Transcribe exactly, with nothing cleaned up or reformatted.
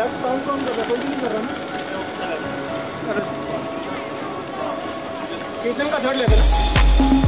यार, साउंड कौन कर रहा है? कोई भी नहीं कर रहा ना। किचन का थर्ड लेवल।